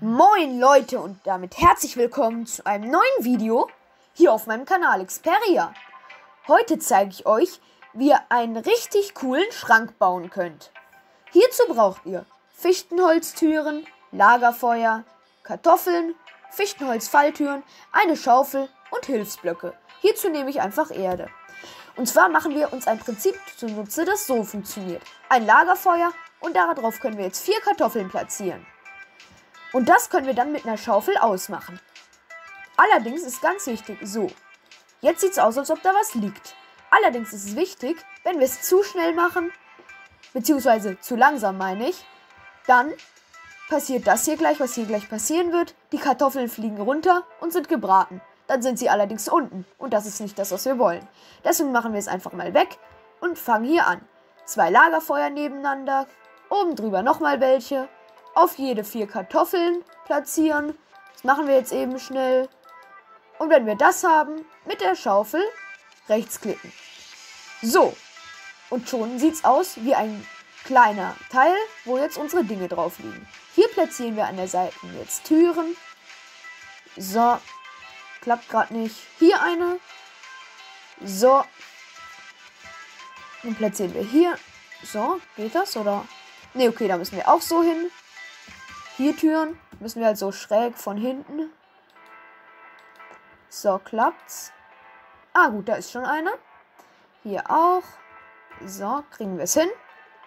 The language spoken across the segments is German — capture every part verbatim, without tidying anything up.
Moin Leute und damit herzlich willkommen zu einem neuen Video hier auf meinem Kanal Xperia. Heute zeige ich euch, wie ihr einen richtig coolen Schrank bauen könnt. Hierzu braucht ihr Fichtenholztüren, Lagerfeuer, Kartoffeln, Fichtenholzfalltüren, eine Schaufel und Hilfsblöcke. Hierzu nehme ich einfach Erde. Und zwar machen wir uns ein Prinzip zunutze, das so funktioniert. Ein Lagerfeuer und darauf können wir jetzt vier Kartoffeln platzieren. Und das können wir dann mit einer Schaufel ausmachen. Allerdings ist ganz wichtig, so, jetzt sieht es aus, als ob da was liegt. Allerdings ist es wichtig, wenn wir es zu schnell machen, beziehungsweise zu langsam meine ich, dann passiert das hier gleich, was hier gleich passieren wird. Die Kartoffeln fliegen runter und sind gebraten. Dann sind sie allerdings unten und das ist nicht das, was wir wollen. Deswegen machen wir es einfach mal weg und fangen hier an. Zwei Lagerfeuer nebeneinander, oben drüber nochmal welche. Auf jede vier Kartoffeln platzieren. Das machen wir jetzt eben schnell. Und wenn wir das haben, mit der Schaufel rechtsklicken. So. Und schon sieht es aus wie ein kleiner Teil, wo jetzt unsere Dinge drauf liegen. Hier platzieren wir an der Seite jetzt Türen. So. Klappt gerade nicht. Hier eine. So. Dann platzieren wir hier. So. Geht das oder? Ne, okay, da müssen wir auch so hin. Hier Türen müssen wir halt so schräg von hinten. So, klappt's. Ah, gut, da ist schon eine. Hier auch. So, kriegen wir es hin.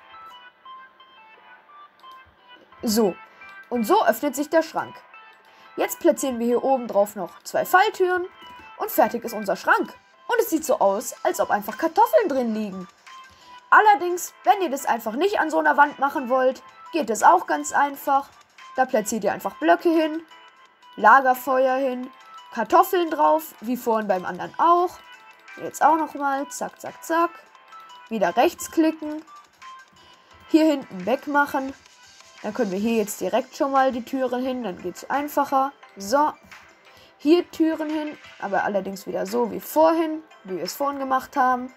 So, und so öffnet sich der Schrank. Jetzt platzieren wir hier oben drauf noch zwei Falltüren und fertig ist unser Schrank. Und es sieht so aus, als ob einfach Kartoffeln drin liegen. Allerdings, wenn ihr das einfach nicht an so einer Wand machen wollt, geht es auch ganz einfach. Da platziert ihr einfach Blöcke hin, Lagerfeuer hin, Kartoffeln drauf, wie vorhin beim anderen auch. Jetzt auch nochmal, zack, zack, zack. Wieder rechts klicken. Hier hinten wegmachen. Dann können wir hier jetzt direkt schon mal die Türen hin, dann geht es einfacher. So, hier Türen hin, aber allerdings wieder so wie vorhin, wie wir es vorhin gemacht haben.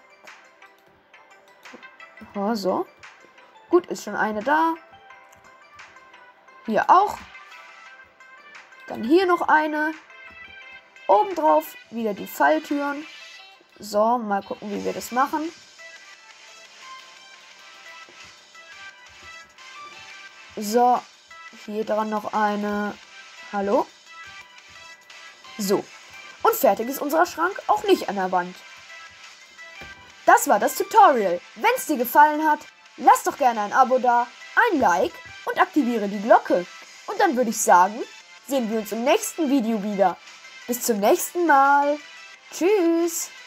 Oh, so. Gut, ist schon eine da. Hier auch. Dann hier noch eine. Obendrauf wieder die Falltüren. So, mal gucken, wie wir das machen. So, hier dran noch eine. Hallo? So. Und fertig ist unser Schrank auch nicht an der Wand. Das war das Tutorial. Wenn es dir gefallen hat, lass doch gerne ein Abo da, ein Like und aktiviere die Glocke. Und dann würde ich sagen, sehen wir uns im nächsten Video wieder. Bis zum nächsten Mal. Tschüss.